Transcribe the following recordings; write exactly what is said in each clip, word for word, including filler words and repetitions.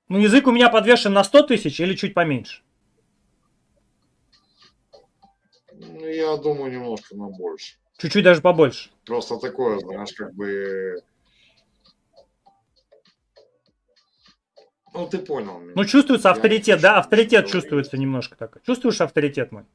Ну, язык у меня подвешен на сто тысяч или чуть поменьше? Ну, я думаю, немножко на больше. Чуть-чуть даже побольше. Просто такое, знаешь, как бы... Ну, ты понял меня. Ну, чувствуется авторитет, да? Авторитет чувствуется говорить. немножко так. Чувствуешь авторитет мой?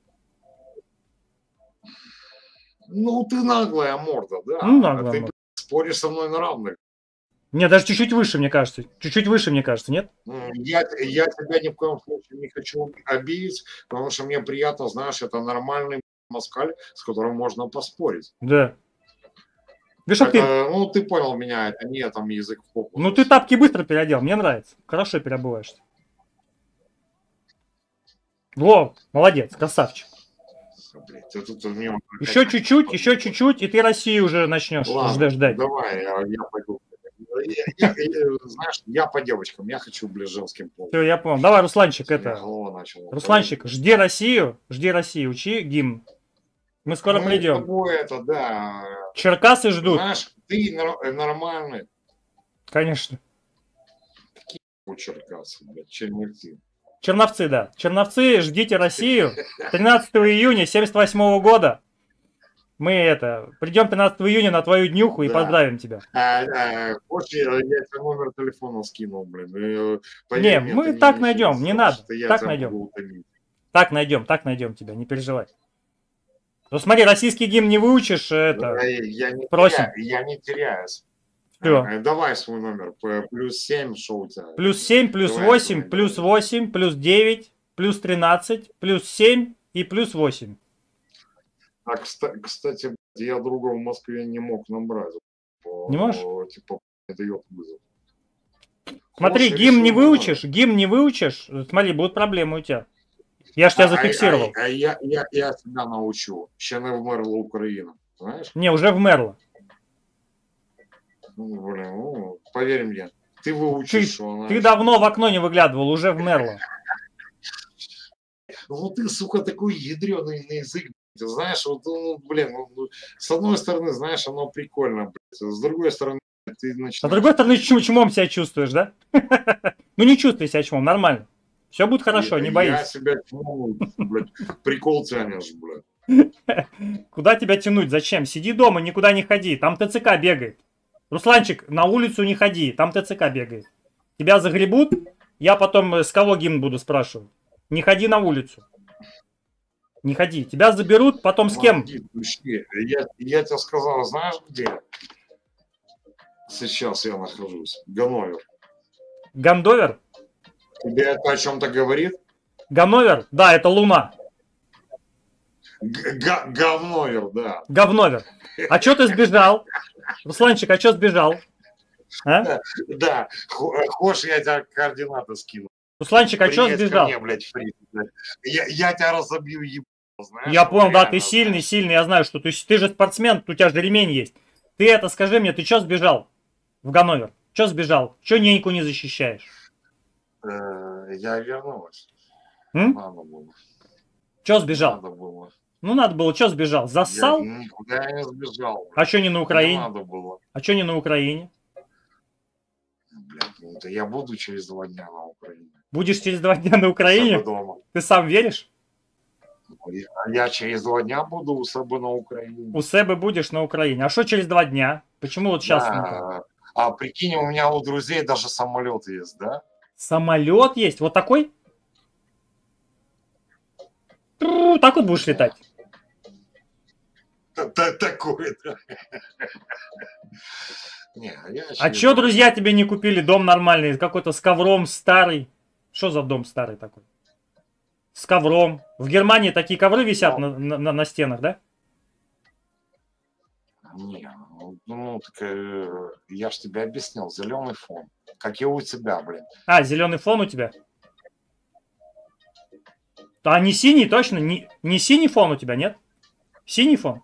Ну, ты наглая морда, да. Ну, наглая ты морда. споришь со мной на равных. Не, даже чуть-чуть выше, мне кажется. Чуть-чуть выше, мне кажется, нет? Я, я тебя ни в коем случае не хочу обидеть, потому что мне приятно, знаешь, это нормальный москаль, с которым можно поспорить. Да. Видишь, это, ты... Ну, ты понял меня, это не там язык в попу. Ну, ты тапки быстро переодел, мне нравится. Хорошо переобуваешься. Во, молодец, красавчик. Блядь, ты тут мне... Еще чуть-чуть, еще чуть-чуть, и ты Россию уже начнешь Ладно, ждать. Давай, я, я пойду. Я, я, я, знаешь, я по девочкам, я хочу ближе женским полом. Все, я понял. Давай, Русланчик, это... Начал, Русланчик, давай. Жди Россию, жди Россию, учи гимн. Мы скоро ну, придем. Это, да. Черкасы ждут. Знаешь, ты нормальный. Конечно. Какие Черкасы, блядь, Черновцы. Черновцы, да. Черновцы, ждите Россию. тринадцатого июня семьдесят восьмого года. Мы это, придем тринадцатого июня на твою днюху и да. поздравим тебя. А, а, хочешь, я, я тебе номер телефона скинул, блин. Не, мне, мы так не найдем, не надо. Так найдем. Так найдем, так найдем тебя, не переживай. Ну смотри, российский гимн не выучишь, это. Я, я не просим. Теряю, я не теряюсь. Все. Давай свой номер. Плюс семь, что у тебя? Плюс семь, плюс давай восемь, плюс восемь, плюс девять, плюс тринадцать, плюс семь и плюс восемь. А, кстати, я друга в Москве не мог набрать. Не можешь? Типа, дает вызов. Смотри, Хочешь, гимн не выучишь, гимн не выучишь, смотри, будут проблемы у тебя. Я ж тебя а, зафиксировал. А, а, а я, я, я тебя научу. Ще не вмерла Украина. Знаешь? Не, уже вмерла. Ну, блин, ну, поверь мне. Ты выучишь, ты, что она... Ты давно в окно не выглядывал, уже вмерла. Ну ты, сука, такой ядреный на язык. Ты знаешь, вот, ну, блин, ну, с одной стороны, знаешь, оно прикольно, блядь, с другой стороны, ты начинаешь... С другой стороны, чум чумом себя чувствуешь, да? Ну не чувствуй себя чумом, нормально. Все будет хорошо, не боись. Я себя чумом, блядь, прикол тянешь, блядь. Куда тебя тянуть, зачем? Сиди дома, никуда не ходи, там ТЦК бегает. Русланчик, на улицу не ходи, там ТЦК бегает. Тебя загребут, я потом с кого гимн буду спрашивать. Не ходи на улицу. Не ходи. Тебя заберут, потом с кем? Я, я тебе сказал, знаешь где? Сейчас я нахожусь. Ганновер. Гандовер? Тебе это о чем-то говорит? Ганновер? Да, это Луна. Г Говновер, да. Говновер. А что ты сбежал? Русланчик, а что сбежал? А? Да, да. Хочешь, я тебе координаты скину. Русланчик, а что сбежал? Мне, блядь, я, я тебя разобью, еб... Знаешь, я понял, да, ты знаешь. сильный, сильный, я знаю, что ты, ты же спортсмен, у тебя же ремень есть. Ты это скажи мне, ты что сбежал в Ганновер? Что сбежал? Что неньку не защищаешь? Я вернулась. М? Надо было. Что сбежал? Надо было. Ну, надо было. Что сбежал? Зассал? Я никуда не сбежал. А что не на Украине? Не надо было. А что не на Украине? Блядь, ну, это я буду через два дня на Украине. Будешь через два дня на Украине? Дома. Ты сам веришь? Я, я через два дня буду у себя на Украине. У себя будешь на Украине. А что через два дня? Почему вот сейчас? Да. А прикинь, у меня у друзей даже самолет есть, да? Самолет есть? Вот такой? Так вот будешь летать? Такой, да. Не, а что, друзья, тебе не купили дом нормальный? Какой-то с ковром старый. Что за дом старый такой? С ковром. В Германии такие ковры висят на, на, на стенах, да? Не, ну, так э, я ж тебе объяснил. Зеленый фон. Как и у тебя, блин. А, зеленый фон у тебя? А не синий, точно? Не, не синий фон у тебя, нет? Синий фон?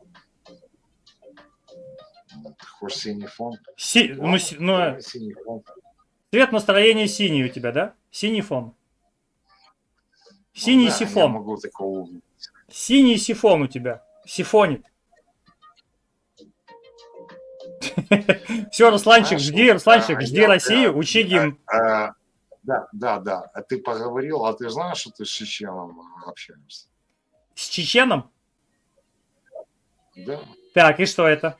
Хочешь синий фон? Си... Ну, си... ну... Синий фон. Цвет настроения синий у тебя, да? Синий фон. Синий ну, да, сифон. Я могу такого... Синий сифон у тебя. Сифонит. Все, Русланчик, жди, Русланчик, жди Россию, учи гимн. Да, да, да. А ты поговорил, а ты знаешь, что ты с чеченом общаешься? С чеченом? Да. Так, и что это?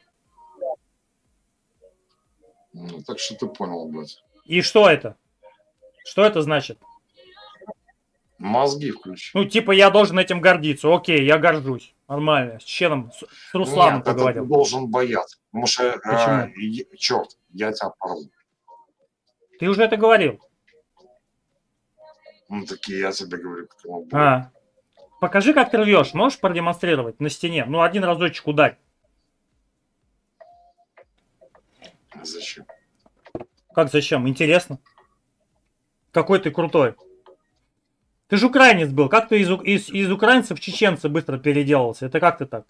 Ну, так что ты понял, блядь. И что это? Что это значит? Мозги включи. Ну, типа, я должен этим гордиться. Окей, я горжусь. Нормально. С чеченом, с, с Русланом Нет, это ты поговорил. должен бояться. Потому что, Почему? э, е- черт, я тебя порву. Ты уже это говорил. Ну, такие я тебе говорю, как оно будет. А. Покажи, как ты рвешь. Можешь продемонстрировать на стене? Ну, один разочек ударь. Зачем? Как зачем? Интересно. Какой ты крутой. Ты же украинец был. Как ты из, у- из, из украинцев в чеченца быстро переделался? Это как ты так?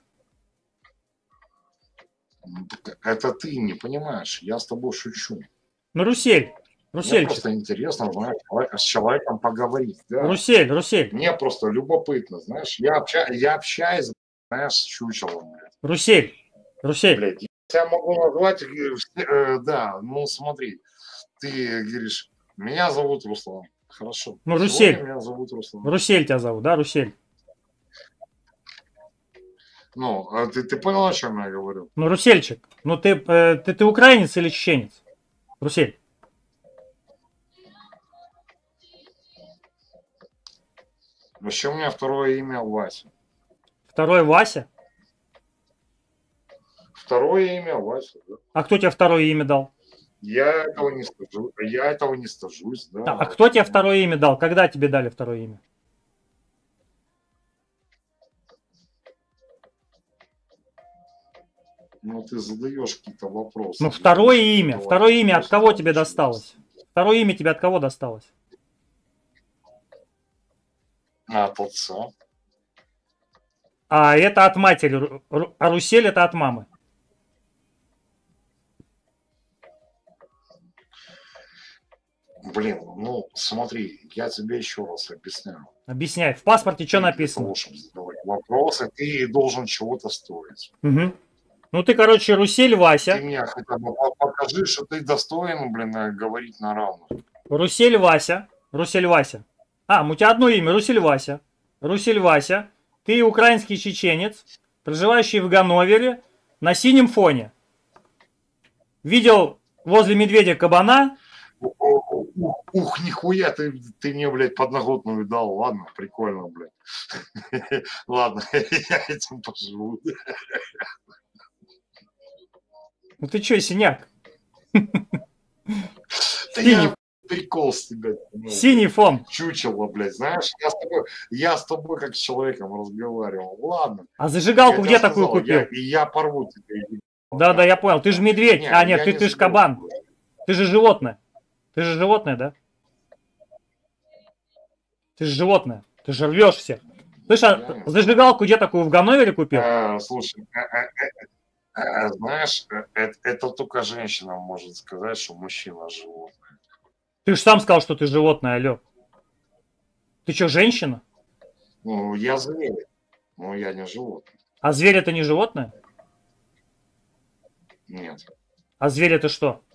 Ну, так это ты не понимаешь. Я с тобой шучу. Ну, Русель. Мне Русель. просто интересно, знаешь, человек- с человеком поговорить. Да. Русель, Русель. Мне просто любопытно, знаешь. Я, обща... я общаюсь, знаешь, с чучелом. Блядь. Русель. Русель. Блядь, я тебя могу назвать, э, все- э, да, ну смотри, ты говоришь, меня зовут Руслан. Хорошо. Ну, Сегодня Русель. меня зовут Руслан. Русель тебя зовут, да, Русель? Ну, а ты, ты понял, о чем я говорю? Ну, Русельчик. Ну, ты, э, ты, ты украинец или чеченец? Русель. Вообще у меня второе имя Вася. Второй Вася. Второе имя Вася, да. А кто тебе второе имя дал? Я этого не стажу, я этого не стажусь, да. А, а кто тебе второе имя дал? Когда тебе дали второе имя? Ну, ты задаешь какие-то вопросы. Ну, второе Знаешь, имя. давай, Второе имя от просто кого тебе начнем. досталось? Второе имя тебе от кого досталось? А, от отца. А это от матери. Ру- Ру- А Русель это от мамы. Блин, ну смотри, я тебе еще раз объясняю. Объясняй. В паспорте что Ты для написано? того, чтобы задавать вопросы, ты должен чего-то стоить. Угу. Ну, ты, короче, Русель Ты Вася. мне хотя бы по- покажи, что ты достоин, блин, э, говорить на равных. Русель Вася. Русель Вася. А, у тебя одно имя. Русель Вася. Русель Вася. Ты украинский чеченец, проживающий в Ганновере на синем фоне. Видел возле медведя кабана. Ух, ух, ух, ух, нихуя, ты, ты мне, блядь, подноготную дал. Ладно, прикольно, блядь. Ладно, я этим поживу. Ну ты чё, синяк? Да Синий, я прикол с тебя. ну, синий фон. Чучело, блядь, знаешь, я с тобой, я с тобой как с человеком разговаривал. Ладно. А Я зажигалку тебе где такую сказал, я, купил? и я порву тебя. и- Да, да, я понял. Ты же медведь. Не, А, нет, я ты, не ты же забыл. кабан. Ты же животное. Ты же животное, да? Ты же животное. Ты же рвешь всех. Слышь, а Я не зажигалку где такую в Ганновере купил? Э, слушай, э, э, э, э, знаешь, э, это, это только женщина может сказать, что мужчина животное. Ты же сам сказал, что ты животное, алло. Ты что, женщина? Ну, я зверь, но я не животное. А зверь это не животное? Нет. А зверь это что?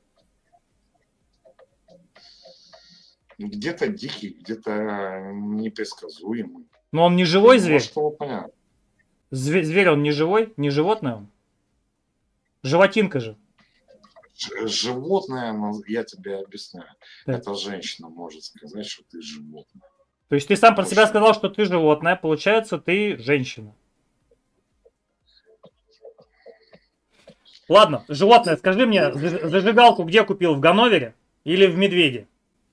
Где-то дикий, где-то непредсказуемый. Но он не живой зверь? Может, его понять. Зве- Зверь он не живой? Не животное он? Животинка же. Ж- Животное, ну, я тебе объясняю. Так. Эта женщина может сказать, что ты животное. То есть ты сам про себя Точно. сказал, что ты животное, получается, ты женщина. Ладно, животное, скажи мне, заж- зажигалку где купил? В Ганновере или в Медведе?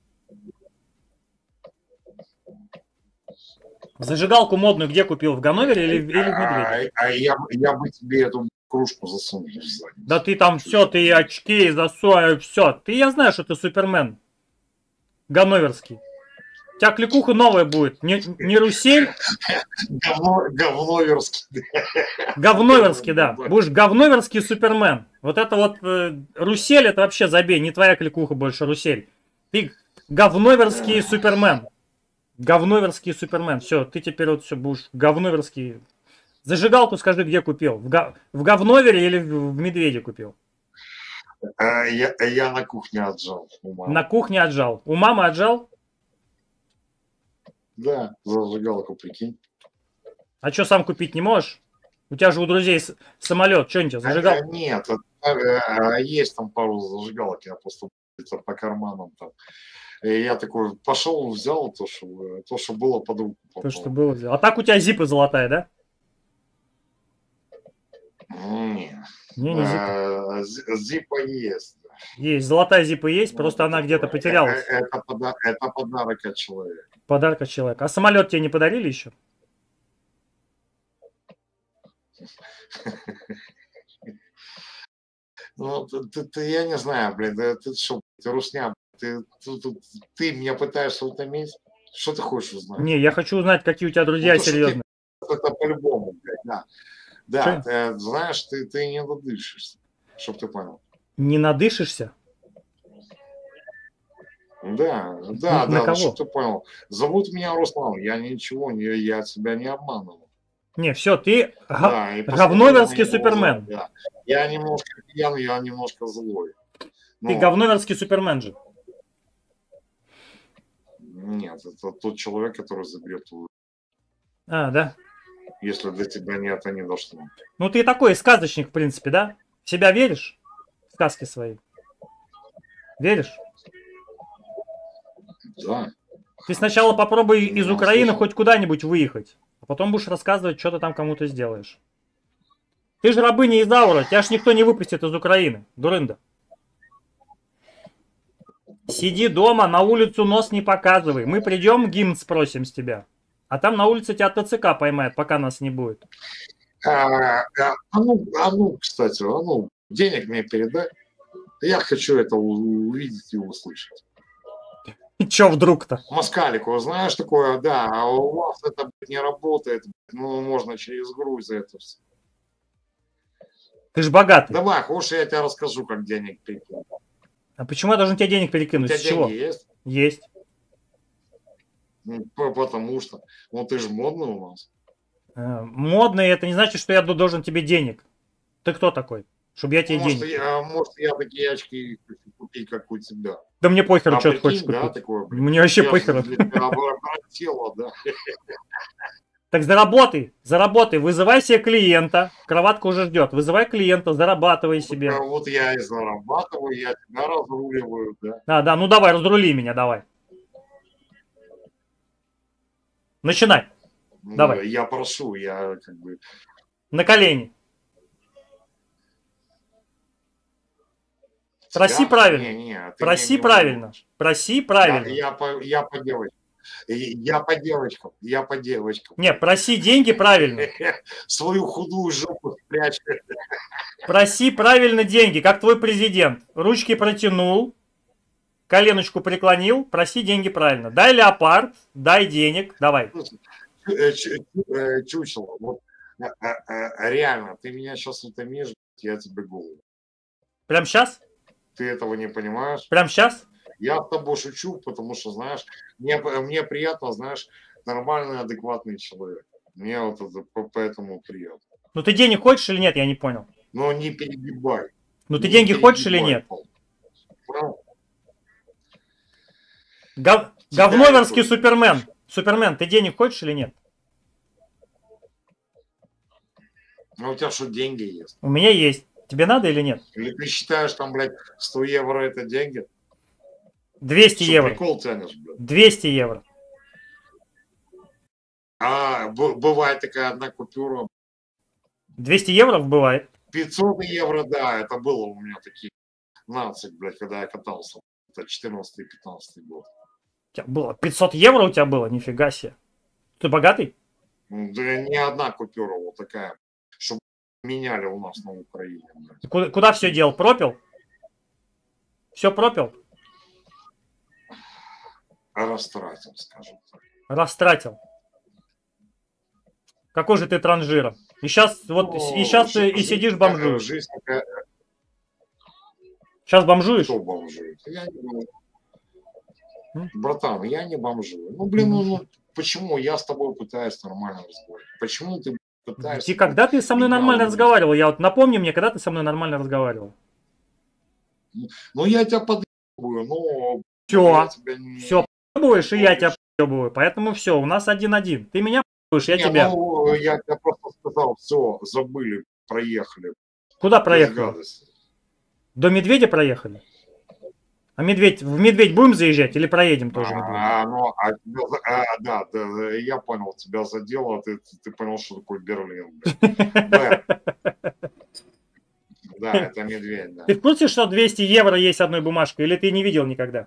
Зажигалку модную где купил? В Ганновере или, в- или в Медведе? А, а я, я бы тебе эту кружку засунул в задницу. Да ты там все, ты очки, засой, все. Ты, я знаю, что ты Супермен. Ганноверский. У тебя кликуха новая будет. Не, не Русель, Говно, говноверский. говноверский, да. Будешь говноверский Супермен. Вот это вот э, Русель, это вообще забей, не твоя кликуха больше, Русель. Ты говноверский Супермен. Говноверский Супермен. Все, ты теперь вот все будешь говноверский. Зажигалку скажи, где купил? В, га- в говновере или в, в Медведе купил? А, я, я на кухне отжал у мамы. На кухне отжал. У мамы отжал? Да, зажигалку, прикинь. А что, сам купить не можешь? У тебя же у друзей самолет. Что-нибудь зажигал? А, нет, а, есть там пару зажигалок, я просто по карманам там. И я такой пошел, взял то, что, то, что было под руку. То, что было взял. А так у тебя зипа золотая, да? Не, не, не зипа. Зипа есть. Есть, золотая зипа есть, просто она где-то потерялась. Это, это, это подарок от человека. Подарок от человека. А самолет тебе не подарили еще? Ну, ты, ты, я не знаю, блин, да, ты что, ты русня, ты, ты, ты, ты меня пытаешься утомить? Что ты хочешь узнать? Не, я хочу узнать, какие у тебя друзья ну, серьезные. Ты, это по-любому, блядь, да. Да, ты, знаешь, ты, ты не надышишься, чтоб ты понял. Не надышишься? Да, да, на да, кого? чтоб ты понял. Зовут меня Руслан, я ничего, не, я тебя не обманывал. Не, все, ты да, говноверский Супермен. Да. Я немножко пьяный, я немножко злой. Но... Ты говноверский Супермен же. Нет, это тот человек, который заберет твою. А, да? Если для тебя нет, они должны. Ну ты такой сказочник, в принципе, да? В себя веришь? В сказки свои? Веришь? Да. Ты сначала попробуй из ну, Украины слушай. хоть куда-нибудь выехать. А потом будешь рассказывать, что ты там кому-то сделаешь. Ты же рабыня Изаура, тебя ж никто не выпустит из Украины, дурында. Сиди дома, на улицу нос не показывай. Мы придем, гимн спросим с тебя. А там на улице тебя ТЦК поймает, пока нас не будет. А, а, а, ну, а ну, кстати, а ну, денег мне передай. Я хочу это увидеть и услышать. Че вдруг-то? Москалику, знаешь такое, да, а у вас это не работает, ну, можно через груз это все. Ты ж богатый. Давай, хочешь, я тебе расскажу, как денег перекинуть. А почему я должен тебе денег перекинуть? У тебя С чего? деньги есть? Есть. Потому что, ну ты же модный у нас. А, модный, это не значит, что я должен тебе денег. Ты кто такой? Чтобы я тебе может, денег. Я, может, я такие очки хочу купить, как у тебя. Да мне похер, а что ты хочешь купить. Да, такое, мне вообще я похер. Тело, да. Так заработай, заработай, вызывай себе клиента. Кроватка уже ждет. Вызывай клиента, зарабатывай себе. Вот, вот я и зарабатываю, я тебя разруливаю, да. Да, да, ну давай, разрули меня, давай. Начинай. Ну, давай. Я прошу, я как бы... На колени. Проси я? правильно. Не, не, Проси правильно. Не проси правильно. Я, я, по, я по девочкам. Я по девочкам. Я по девочкам. Не, проси деньги правильно. Свою худую жопу спрячь. Проси правильно деньги, как твой президент. Ручки протянул, коленочку преклонил, проси деньги правильно. Дай леопард, дай денег, давай. Чучело, вот реально, ты меня сейчас утомишь, я тебе голову. Прям сейчас? Ты этого не понимаешь? Прям сейчас? Я с тобой шучу, потому что, знаешь, мне, мне приятно, знаешь, нормальный, адекватный человек. Мне вот это поэтому приятно. Ну ты денег хочешь или нет, я не понял. Но не перегибай. Ну ты не деньги хочешь или нет? Ну, Гов... Говноверский Супермен. Супермен, ты денег хочешь или нет? Ну у тебя что, деньги есть? У меня есть. Тебе надо или нет? Или ты считаешь, там, блядь, сто евро это деньги? двести евро. Прикол тянешь, блядь. двести евро. А, бывает такая одна купюра. двести евро бывает. пятьсот евро, да, это было у меня такие нацик, блядь, когда я катался. Это четырнадцатый-пятнадцатый год. У тебя было пятьсот евро у тебя было? Нифига себе. Ты богатый? Да не одна купюра вот такая, чтобы меняли у нас на Украине. Куда, куда все дел? Пропил? Все пропил? Растратил, скажем так. Растратил. Какой же ты транжира? И сейчас вот ну, и сейчас ты и сидишь бомжуешь. Жизнь такая... Сейчас бомжуешь? Кто бомжует? Я не... Братан, я не бомжую. Ну блин, ну, ну почему я с тобой пытаюсь нормально разговаривать? Почему ты пытаешься... И когда ты со мной нормально разговаривал? Я вот напомни мне, когда ты со мной нормально разговаривал. Ну, я тебя подъебываю, но... Все, тебя не... все, будешь, и я тебя подъебываю. Поэтому все, у нас один-один. Ты меня будешь, я не, тебя. Ну, я тебе просто сказал, все, забыли, проехали. Куда проехали? До Медведя проехали? А медведь, в Медведь будем заезжать или проедем тоже Медведь? А, ну, а, а, да, да, я понял, тебя задело, ты, ты понял, что такое Берлин. Да. Да, это Медведь, да. Ты в курсе, что двести евро есть одной бумажкой, или ты не видел никогда?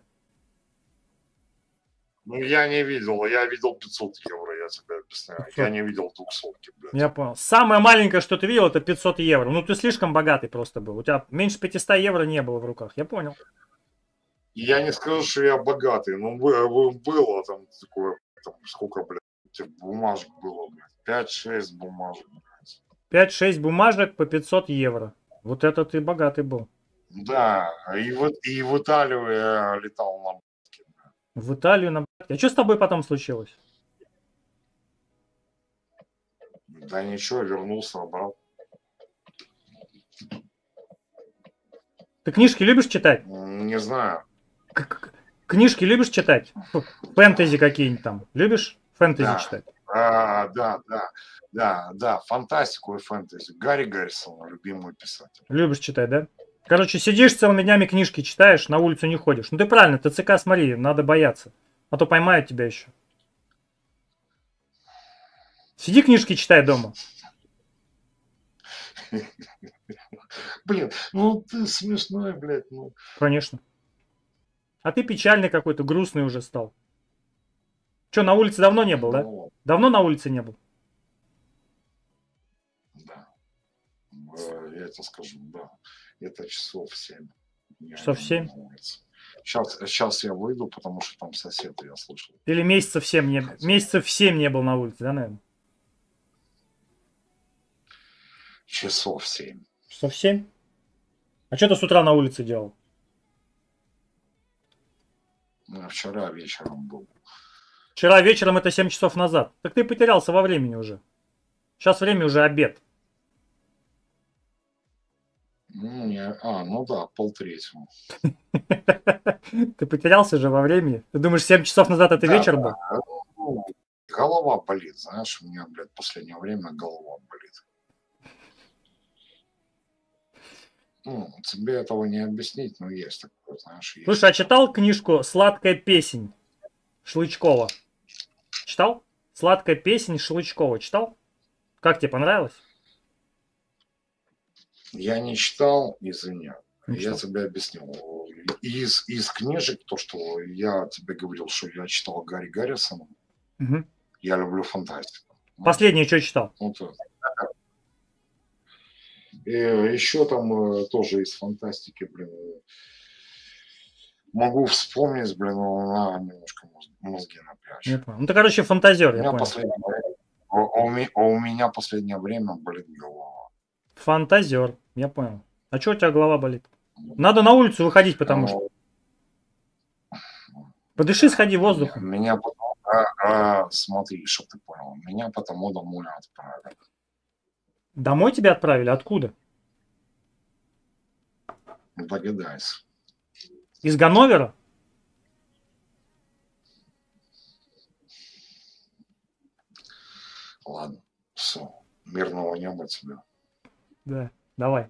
Ну, я не видел, я видел пятьсот евро, я тебе объясняю. пятьсот. Я не видел двухсотки, блядь. Я понял. Самое маленькое, что ты видел, это пятьсот евро. Ну, ты слишком богатый просто был. У тебя меньше пятисот евро не было в руках. Я понял. Я не скажу, что я богатый, но было там такое, там, сколько, блядь, этих бумажек было, блядь, пять-шесть бумажек, блядь. пять-шесть бумажек по пятьсот евро. Вот это ты богатый был. Да, и в, и в Италию я летал на бабке. В Италию на бабке. А что с тобой потом случилось? Да ничего, вернулся обратно. Ты книжки любишь читать? Не знаю. Книжки любишь читать? Фэнтези какие-нибудь там. Любишь фэнтези да. читать? А, да, да, да, да, фантастику и фэнтези. Гарри Гаррисон, любимый писатель. Любишь читать, да? Короче, сидишь целыми днями книжки читаешь, на улицу не ходишь. Ну ты правильно, ТЦК смотри, надо бояться. А то поймают тебя еще. Сиди книжки читай дома. Блин, ну ты смешной, блядь, ну. Конечно. А ты печальный какой-то, грустный уже стал. Че, на улице давно не был, да? Ну, давно на улице не был? Да. Я тебе скажу, да. Это часов семь. Часов семь? Сейчас, сейчас я выйду, потому что там сосед, я слышал. Или месяцев семь не, месяцев семь не был на улице, да, наверное? Часов семь. Часов семь? А что ты с утра на улице делал? Ну, вчера вечером был. Вчера вечером это семь часов назад. Так ты потерялся во времени уже. Сейчас время уже обед. Ну, не, а, ну да, полтретьего. Ты потерялся же во времени? Ты думаешь, семь часов назад это да, вечер да. был? Ну, голова болит, знаешь, у меня, блядь, в последнее время голова болит. Ну, тебе этого не объяснить, но есть такое, знаешь. Есть. Слушай, а читал книжку «Сладкая песень» Шлычкова? Читал? «Сладкая песень» Шлычкова читал? Как тебе, понравилось? Я не читал, извини. Не я читал. тебе объяснил. Из, из книжек, то, что я тебе говорил, что я читал Гарри Гаррисона, угу. Я люблю фантастику. Последнее, что читал? Вот, и еще там тоже из фантастики, блин, могу вспомнить, блин, но на немножко мозги напрячь. Ну ты, короче, фантазер, я понял. Последнее... А, у меня, а у меня последнее время болит голова. Фантазер, я понял. А что у тебя голова болит? Надо на улицу выходить, потому что... Подыши, сходи воздухом. Меня потом... А, а, смотри, что ты понял. Меня потому домой отправили. Домой тебя отправили? Откуда? Догадайся. Из Ганновера? Ладно, все. Мирного неба тебе. Да, давай.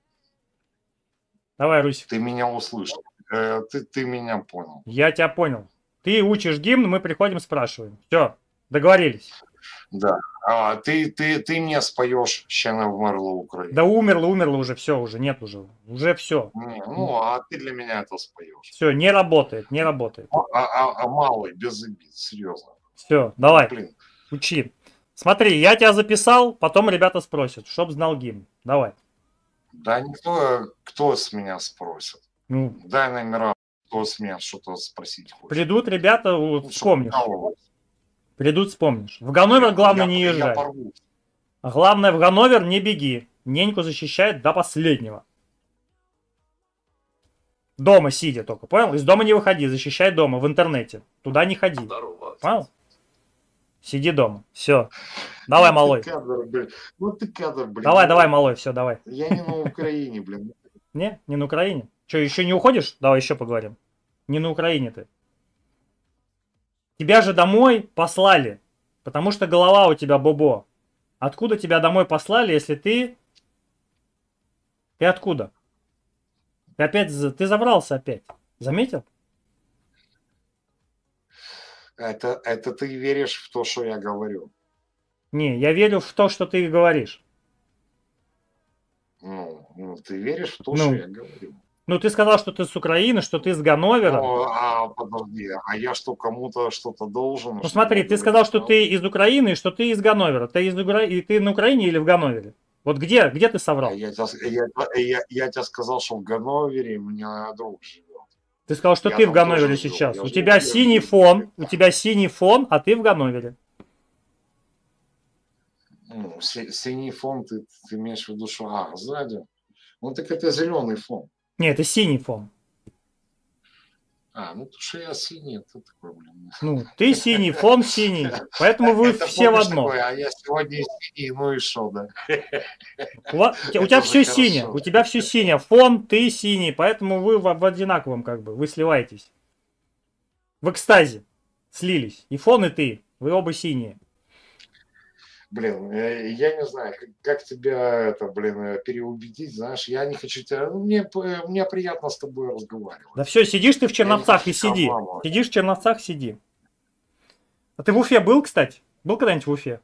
Давай, Русик. Ты меня услышал. Э, ты, ты меня понял. Я тебя понял. Ты учишь гимн, мы приходим, спрашиваем. Все, договорились. Да. А, ты, ты, ты мне споешь «Ще не вмерла Украина». Да умерло, умерло уже, все, уже нет уже. Уже все. Не, ну, а ты для меня это споешь. Все, не работает, не работает. А, а, а малый, без обид, серьезно. Все, давай, Блин. Учи. Смотри, я тебя записал, потом ребята спросят, чтоб знал гимн. Давай. Да никто, кто с меня спросит. Ну, дай номера, кто с меня что-то спросить хочет. Придут ребята, Ну, вспомнишь. Придут, вспомнишь. В Ганновер главное я, не езжай. Я а главное, в Ганновер не беги. Неньку защищает до последнего. Дома сидя только, понял? Из дома не выходи, защищай дома, в интернете. Туда не ходи. Здорово. Понял? Сиди дома. Все. Давай, ну, малой. Ты кадр, блин. Ну ты кадр, блин. Давай, ну, давай, малой, все, давай. Я не на Украине, блин. Не? Не на Украине? Что, еще не уходишь? Давай еще поговорим. Не на Украине ты. Тебя же домой послали, потому что голова у тебя бобо. Откуда тебя домой послали, если ты... Ты откуда? Ты опять... Ты забрался опять. Заметил? Это, это ты веришь в то, что я говорю? Не, я верю в то, что ты говоришь. Ну, ну ты веришь в то, Ну. что я говорю? Ну, ты сказал, что ты с Украины, что ты с Ганновера. Ну, а подожди, а я что, кому-то что-то должен? Ну что смотри, я ты говорю сказал, что правду? ты из Украины, и что ты из Ганновера. Ты, из Укра... и ты на Украине или в Ганновере? Вот где, где ты соврал? А Я, тебе- я, я, я тебе сказал, что в Ганновере у меня друг живет. Ты сказал, что Я ты в там Ганновере тоже живу. сейчас. Я У живу- тебя я синий живу- фон, у тебя синий фон, а ты в Ганновере. Ну, си- синий фон, ты, ты имеешь в виду, что а, сзади? Ну так это зеленый фон. Нет, это синий фон. А, ну то, что я синий, это такой, блин. Ну, ты синий, фон синий. Поэтому вы Это все в помнишь одно. такое, а я сегодня синий, ну и что, да? У, ва- у тебя, у тебя Это все же синее. хорошо. У тебя все синее. Фон, ты синий. Поэтому вы в, в одинаковом как бы. Вы сливаетесь. В экстазе слились. И фон, и ты. Вы оба синие. Блин, э, я не знаю, как, как тебя это, блин, э, переубедить, знаешь, я не хочу тебя, ну, мне, п- мне приятно с тобой разговаривать. Да все, сидишь ты в Черновцах и Я не хочу сиди. обманывать. Сидишь в Черновцах, сиди. А ты в Уфе был, кстати? Был когда-нибудь в Уфе?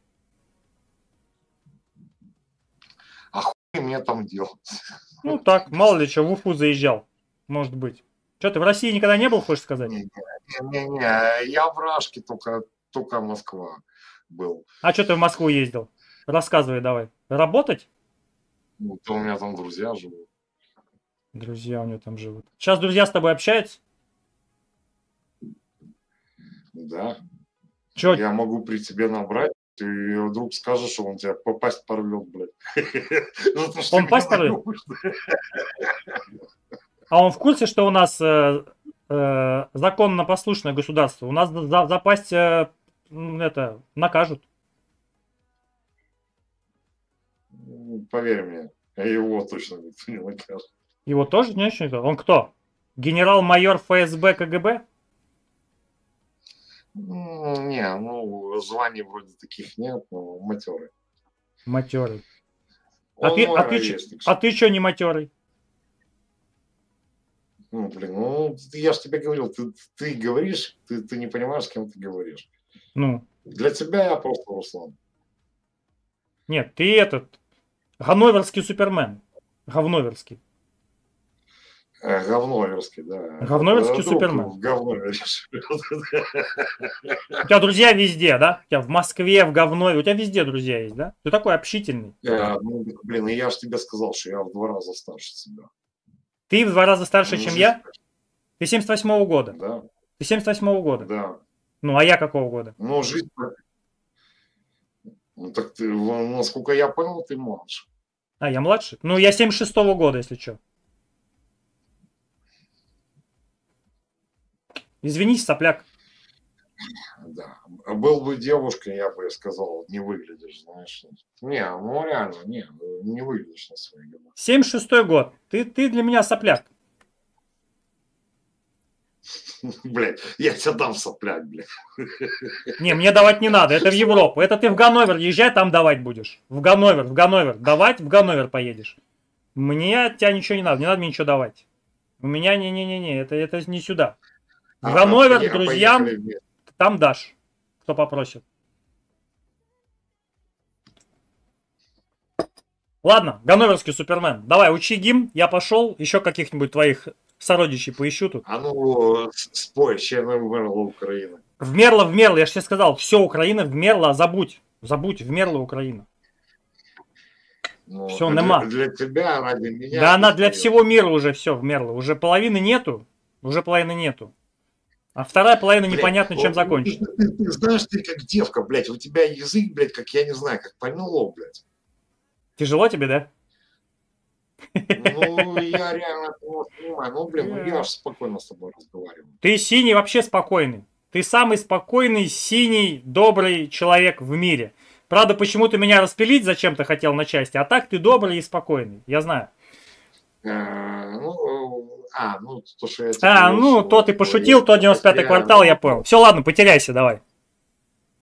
А хуй мне там делать? Ну так, мало ли что, в Уфу заезжал. Может быть. Что, ты в России никогда не был, хочешь сказать? Не-не-не, я в Рашке только, только Москва был. А что ты в Москву ездил? Рассказывай давай. Работать? Ну, то у меня там друзья живут. Друзья у него там живут. Сейчас друзья с тобой общаются? Да. Че? Я могу при тебе набрать, ты вдруг скажешь, что он тебя попасть порвет, блядь. За то, что Он ты пасть меня порвет? любишь. А он в курсе, что у нас э, э, законно-послушное государство? У нас за, за пасть э, м, это, накажут. Ну, поверь мне, его точно никто не накажет. Его тоже не очень. Он кто? Генерал-майор ФСБ КГБ? Ну, не, ну, званий вроде таких нет, но матерый. Матерый. А Он ты, мой а ты, чё- ровесник. а ты что не матерый? Ну, блин, ну, я же тебе говорил, ты, ты говоришь, ты, ты не понимаешь, с кем ты говоришь. Ну, Для тебя я просто Руслан. нет, ты этот, ганноверский супермен. Говноверский. Э, Говноверский, да. Говноверский Э, друг супермен. в Говновере живет. У тебя друзья везде, да? У тебя в Москве, в Говнове, у тебя везде друзья есть, да? Ты такой общительный. Э, ну, блин, и я же тебе сказал, что я в два раза старше тебя. Ты в два раза старше, Ну, чем жизнь я? такая. Ты семьдесят восьмого года. Да, Ты семьдесят восьмого года. да. Ну, а я какого года? Ну, жизнь... Ну, так ты, ну, насколько я понял, ты младше. А, я младше? Ну, я семьдесят шестого года, если что. Извинись, сопляк. Да. Был бы девушкой, я бы сказал, не выглядишь, знаешь. Не, ну реально, не, не выглядишь на свои года. семьдесят шестой год. Ты, ты для меня сопляк. Блядь, я тебя дам сопляк, блядь. Не, мне давать не надо, это в Европу. Это ты в Ганновер езжай, там давать будешь. В Ганновер, в Ганновер. Давать, в Ганновер поедешь. Мне от тебя ничего не надо, не надо мне ничего давать. У меня не-не-не-не, это, это не сюда. В А, Ганновер поехали, к друзьям, поехали вместе. там дашь, кто попросит. Ладно, ганноверский супермен. Давай, учи гимн, я пошел, еще каких-нибудь твоих сородичей поищу тут. А ну, с- спой, ще не вмерла Україна. Вмерла, вмерла, я же тебе сказал, все, Украина вмерла, забудь. Забудь, вмерла Украина. Ну, Всё, для, нема. для тебя, ради меня. Да она ты для споешь. всего мира уже все вмерла. Уже половины нету, уже половины нету. А вторая половина Блядь, непонятно чем вот закончится. Ты, ты- ты знаешь, ты как девка, блядь, у тебя язык, блядь, как я не знаю, как помело, блядь. Тяжело тебе, да? Ну, я реально этого понимаю. Ну, блин, ну я же спокойно с тобой разговариваю. Ты синий вообще спокойный. Ты самый спокойный, синий, добрый человек в мире. Правда, почему-то меня распилить зачем-то хотел на части, а так ты добрый и спокойный. Я знаю. Э, Ну, А, ну, то, что я тебе А, говорил, ну, что то ты вот пошутил, я то девяносто пятый потеряю квартал, я работу. понял. Все, ладно, потеряйся, давай.